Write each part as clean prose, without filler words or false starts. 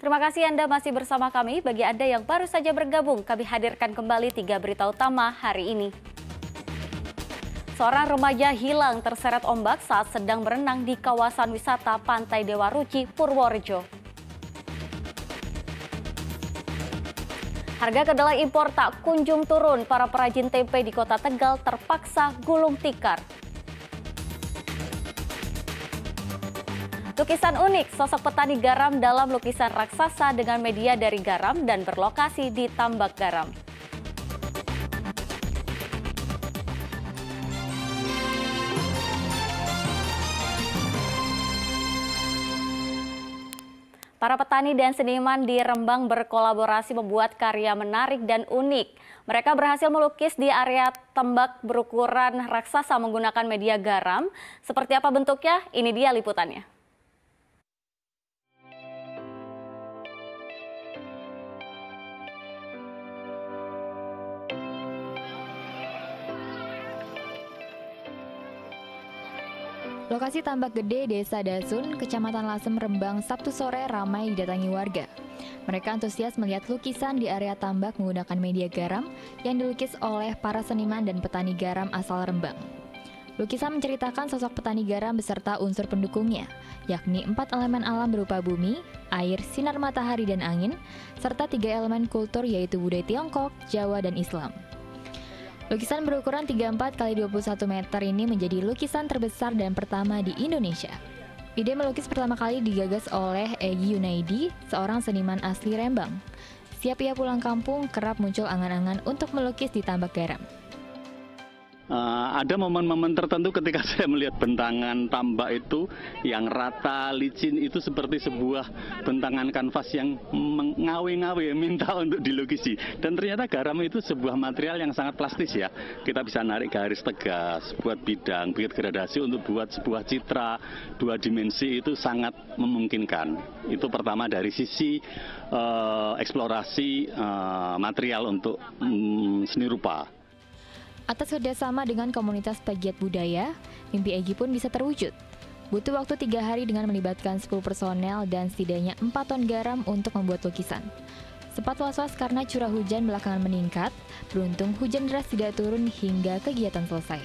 Terima kasih Anda masih bersama kami. Bagi Anda yang baru saja bergabung, kami hadirkan kembali 3 berita utama hari ini. Seorang remaja hilang terseret ombak saat sedang berenang di kawasan wisata Pantai Dewa Ruci, Purworejo. Harga kedelai impor tak kunjung turun, para perajin tempe di Kota Tegal terpaksa gulung tikar. Lukisan unik, sosok petani garam dalam lukisan raksasa dengan media dari garam dan berlokasi di tambak garam. Para petani dan seniman di Rembang berkolaborasi membuat karya menarik dan unik. Mereka berhasil melukis di area tambak berukuran raksasa menggunakan media garam. Seperti apa bentuknya? Ini dia liputannya. Lokasi tambak gede Desa Dasun, Kecamatan Lasem, Rembang, Sabtu sore ramai didatangi warga. Mereka antusias melihat lukisan di area tambak menggunakan media garam yang dilukis oleh para seniman dan petani garam asal Rembang. Lukisan menceritakan sosok petani garam beserta unsur pendukungnya, yakni 4 elemen alam berupa bumi, air, sinar matahari, dan angin, serta 3 elemen kultur yaitu budaya Tiongkok, Jawa, dan Islam. Lukisan berukuran 34 x 21 meter ini menjadi lukisan terbesar dan pertama di Indonesia. Ide melukis pertama kali digagas oleh Egy Yunaidi, seorang seniman asli Rembang. Setiap ia pulang kampung, kerap muncul angan-angan untuk melukis di tambak garam. Ada momen-momen tertentu ketika saya melihat bentangan tambak itu yang rata, licin, itu seperti sebuah bentangan kanvas yang mengawe-ngawe minta untuk dilukisi. Dan ternyata garam itu sebuah material yang sangat plastis ya. Kita bisa narik garis tegas, buat bidang, buat gradasi untuk buat sebuah citra 2 dimensi itu sangat memungkinkan. Itu pertama dari sisi eksplorasi material untuk seni rupa. Atas kerjasama dengan komunitas pegiat budaya, mimpi Egy pun bisa terwujud. Butuh waktu 3 hari dengan melibatkan 10 personel dan setidaknya 4 ton garam untuk membuat lukisan. Sempat was-was karena curah hujan belakangan meningkat, beruntung hujan deras tidak turun hingga kegiatan selesai.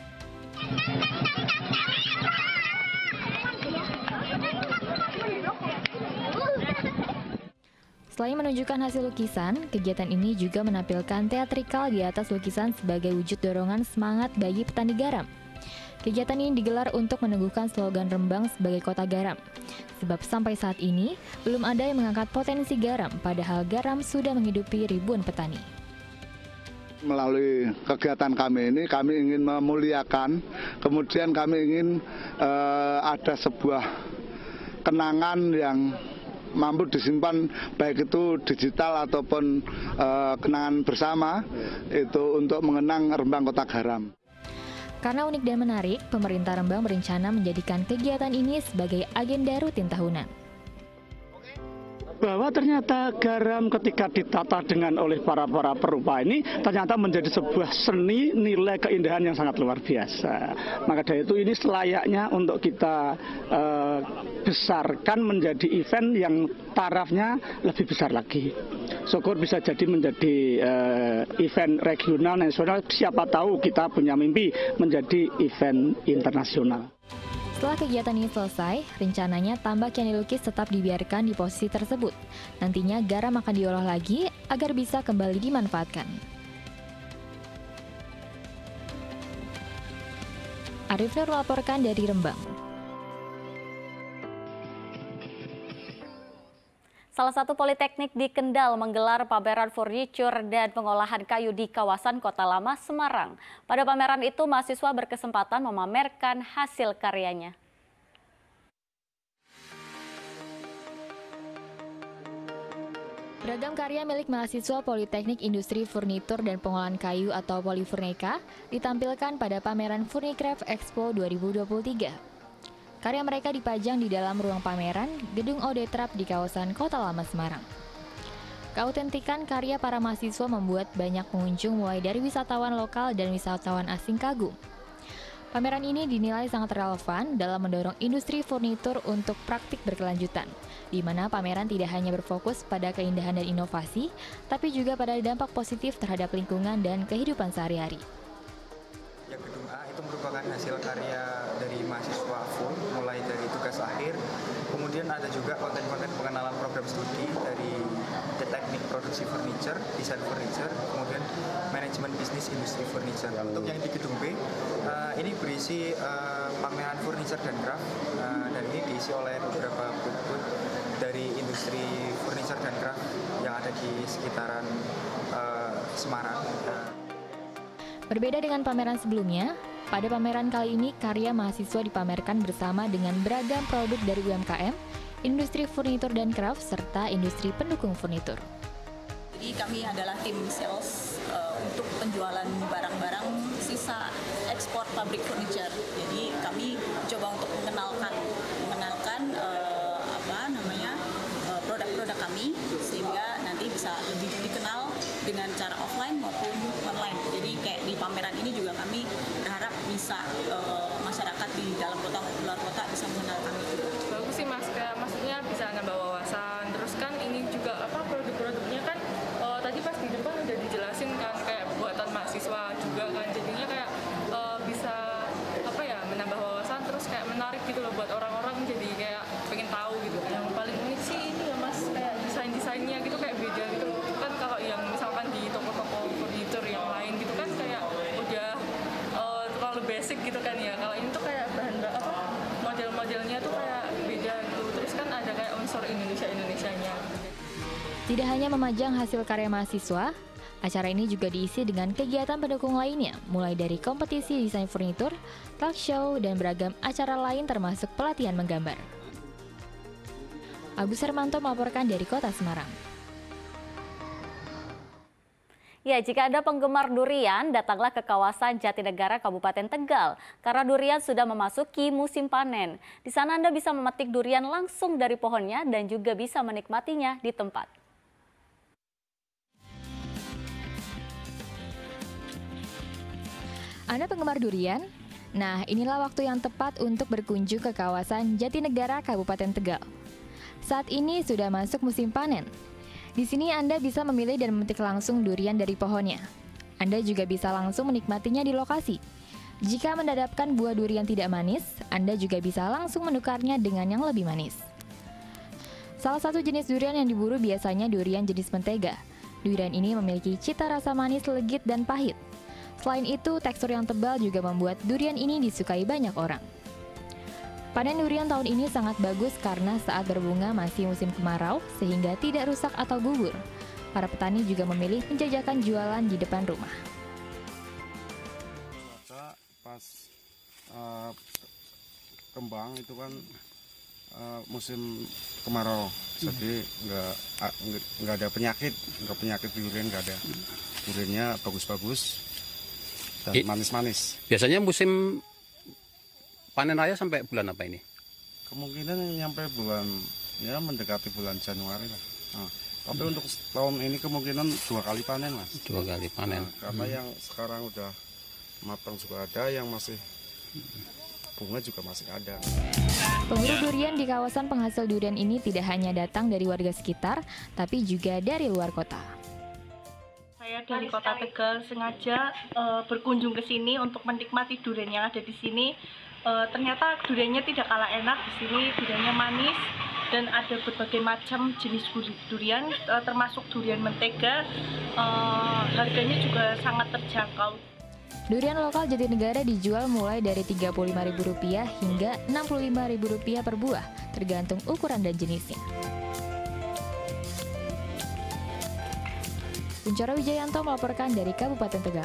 Selain menunjukkan hasil lukisan, kegiatan ini juga menampilkan teatrikal di atas lukisan sebagai wujud dorongan semangat bagi petani garam. Kegiatan ini digelar untuk meneguhkan slogan Rembang sebagai kota garam. Sebab sampai saat ini, belum ada yang mengangkat potensi garam, padahal garam sudah menghidupi ribuan petani. Melalui kegiatan kami ini, kami ingin memuliakan, kemudian kami ingin ada sebuah kenangan yang mampu disimpan baik itu digital ataupun kenangan bersama itu untuk mengenang Rembang Kota Garam. Karena unik dan menarik, pemerintah Rembang berencana menjadikan kegiatan ini sebagai agenda rutin tahunan. Bahwa ternyata garam ketika ditata dengan oleh para perupa ini ternyata menjadi sebuah seni nilai keindahan yang sangat luar biasa. Maka dari itu ini selayaknya untuk kita besarkan menjadi event yang tarafnya lebih besar lagi. Syukur bisa jadi menjadi event regional, nasional, siapa tahu kita punya mimpi menjadi event internasional. Setelah kegiatan ini selesai, rencananya tambak yang dilukis tetap dibiarkan di posisi tersebut. Nantinya garam akan diolah lagi agar bisa kembali dimanfaatkan. Arif Nur melaporkan dari Rembang. Salah satu politeknik di Kendal menggelar pameran furniture dan pengolahan kayu di kawasan Kota Lama, Semarang. Pada pameran itu, mahasiswa berkesempatan memamerkan hasil karyanya. Beragam karya milik mahasiswa Politeknik Industri Furnitur dan Pengolahan Kayu atau Polifurneka ditampilkan pada pameran Furnicraft Expo 2023. Karya mereka dipajang di dalam ruang pameran Gedung Odetrap di kawasan Kota Lama, Semarang. Keautentikan karya para mahasiswa membuat banyak pengunjung mulai dari wisatawan lokal dan wisatawan asing kagum. Pameran ini dinilai sangat relevan dalam mendorong industri furnitur untuk praktik berkelanjutan, di mana pameran tidak hanya berfokus pada keindahan dan inovasi, tapi juga pada dampak positif terhadap lingkungan dan kehidupan sehari-hari. Yang gedung A itu merupakan hasil karya dari mahasiswa full, mulai dari tugas akhir, kemudian ada juga konten-konten pengenalan program studi dari teknik produksi furniture, desain furniture, kemudian manajemen bisnis industri furniture. Untuk yang di gedung B, ini berisi pameran furniture dan craft, dan ini diisi oleh beberapa booth dari industri furniture dan craft yang ada di sekitaran Semarang. Berbeda dengan pameran sebelumnya, pada pameran kali ini karya mahasiswa dipamerkan bersama dengan beragam produk dari UMKM, industri furnitur dan craft, serta industri pendukung furnitur. Jadi kami adalah tim sales untuk penjualan barang-barang sisa ekspor pabrik furniture. Jadi kami coba untuk mengenalkan produk-produk kami sehingga nanti bisa lebih dikenal dengan cara offline maupun online. Jadi kayak di pameran ini juga kami berharap bisa masyarakat di dalam kota maupun luar kota bisa mengenal kami. Bagus sih Mas, kayak maksudnya bisa nambah wawasan. Terus kan ini juga produk-produknya kan tadi pas di depan udah dijelasin kan kayak buatan mahasiswa juga kan. Jadinya kayak bisa menambah wawasan, terus kayak menarik gitu loh buat orang-orang, jadi kayak pengen tahu gitu. Yang paling unik sih ini ya Mas, kayak desainnya gitu kayak beda gitu loh. Kan kalau yang misalkan di toko-toko furniture yang lain gitu kan kayak udah terlalu basic gitu kan ya. Kalau ini tuh kayak model-modelnya tuh kayak beda gitu. Terus kan ada kayak unsur Indonesia-Indonesianya. Tidak hanya memajang hasil karya mahasiswa, acara ini juga diisi dengan kegiatan pendukung lainnya, mulai dari kompetisi desain furnitur, talk show, dan beragam acara lain termasuk pelatihan menggambar. Agus Hermanto melaporkan dari Kota Semarang. Ya, jika Anda penggemar durian, datanglah ke kawasan Jatinegara, Kabupaten Tegal. Karena durian sudah memasuki musim panen. Di sana Anda bisa memetik durian langsung dari pohonnya dan juga bisa menikmatinya di tempat. Anda penggemar durian? Nah, inilah waktu yang tepat untuk berkunjung ke kawasan Jatinegara, Kabupaten Tegal. Saat ini sudah masuk musim panen. Di sini Anda bisa memilih dan memetik langsung durian dari pohonnya. Anda juga bisa langsung menikmatinya di lokasi. Jika mendapatkan buah durian tidak manis, Anda juga bisa langsung menukarnya dengan yang lebih manis. Salah satu jenis durian yang diburu biasanya durian jenis mentega. Durian ini memiliki cita rasa manis, legit, dan pahit. Selain itu, tekstur yang tebal juga membuat durian ini disukai banyak orang. Panen durian tahun ini sangat bagus karena saat berbunga masih musim kemarau, sehingga tidak rusak atau gugur. Para petani juga memilih menjajakan jualan di depan rumah. Pas kembang itu kan musim kemarau, jadi nggak ada penyakit durian, nggak ada. Duriannya bagus-bagus dan manis-manis. Biasanya musim panen raya sampai bulan apa ini? Kemungkinan nyampe mendekati bulan Januari lah. Nah, tapi untuk tahun ini kemungkinan 2 kali panen Mas. 2 kali panen. Nah, karena yang sekarang udah matang juga ada, yang masih bunga juga masih ada. Pemburu durian di kawasan penghasil durian ini tidak hanya datang dari warga sekitar, tapi juga dari luar kota. Saya dari Kota Tegal sengaja berkunjung ke sini untuk menikmati durian yang ada di sini. Ternyata duriannya tidak kalah enak. Di sini duriannya manis dan ada berbagai macam jenis durian, termasuk durian mentega. Harganya juga sangat terjangkau. Durian lokal Jatinegara dijual mulai dari Rp35.000 hingga Rp65.000 per buah, tergantung ukuran dan jenisnya. Kuncoro Wijayanto melaporkan dari Kabupaten Tegal.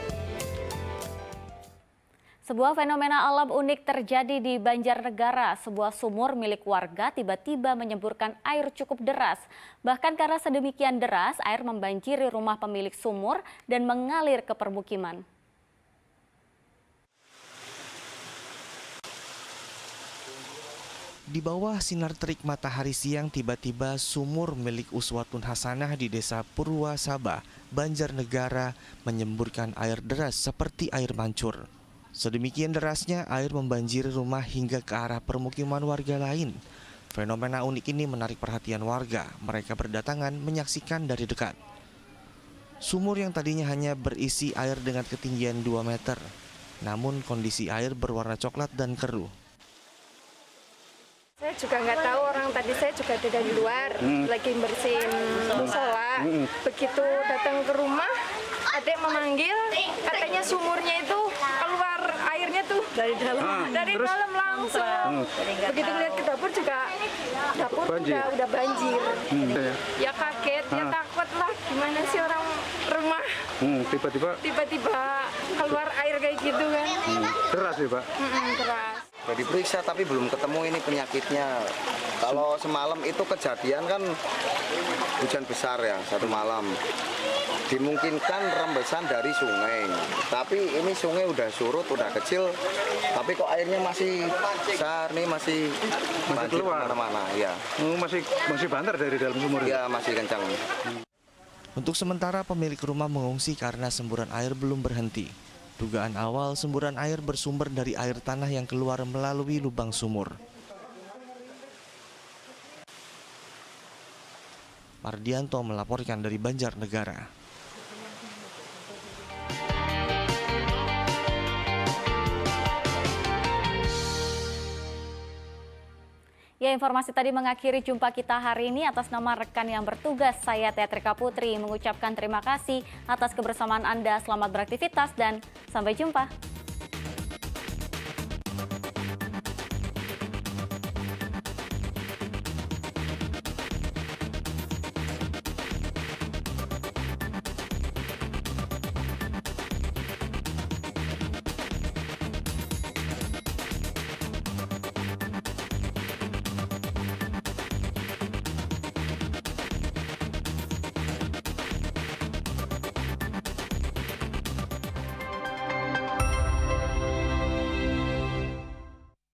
Sebuah fenomena alam unik terjadi di Banjarnegara. Sebuah sumur milik warga tiba-tiba menyemburkan air cukup deras. Bahkan karena sedemikian deras, air membanjiri rumah pemilik sumur dan mengalir ke permukiman. Di bawah sinar terik matahari siang, tiba-tiba sumur milik Uswatun Hasanah di Desa Purwasaba, Banjarnegara, menyemburkan air deras seperti air mancur. Sedemikian derasnya air membanjiri rumah hingga ke arah permukiman warga lain. Fenomena unik ini menarik perhatian warga. Mereka berdatangan menyaksikan dari dekat. Sumur yang tadinya hanya berisi air dengan ketinggian 2 meter. Namun kondisi air berwarna coklat dan keruh. Saya juga nggak tahu, orang tadi saya juga ada dari luar lagi bersihin musola. Begitu datang ke rumah, adik memanggil, katanya sumurnya itu keluar airnya tuh dari dalam, dalam langsung. Begitu lihat ke dapur juga, dapur udah banjir. Ya kaget, ya takut lah, gimana sih orang rumah tiba-tiba keluar air kayak gitu kan. Deras ya Pak? Deras. Sudah diperiksa tapi belum ketemu ini penyakitnya. Kalau semalam itu kejadian kan hujan besar ya, 1 malam. Dimungkinkan rembesan dari sungai. Tapi ini sungai udah surut, udah kecil. Tapi kok airnya masih besar nih, masih keluar kemana-mana. Ya. Masih banter dari dalam sumur? Ya, masih kencang. Untuk sementara pemilik rumah mengungsi karena semburan air belum berhenti. Dugaan awal semburan air bersumber dari air tanah yang keluar melalui lubang sumur. Mardianto melaporkan dari Banjarnegara. Ya, informasi tadi mengakhiri jumpa kita hari ini. Atas nama rekan yang bertugas, saya Teatrika Putri mengucapkan terima kasih atas kebersamaan Anda. Selamat beraktivitas dan sampai jumpa.